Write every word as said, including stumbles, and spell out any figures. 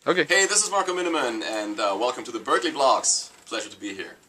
Okay. Hey, this is Marco Miniman, and uh, welcome to the Berkeley Blogs. Pleasure to be here.